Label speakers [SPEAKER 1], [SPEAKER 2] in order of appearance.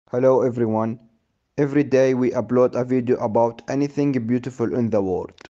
[SPEAKER 1] Hello everyone. Every day we upload a video about anything beautiful in the world.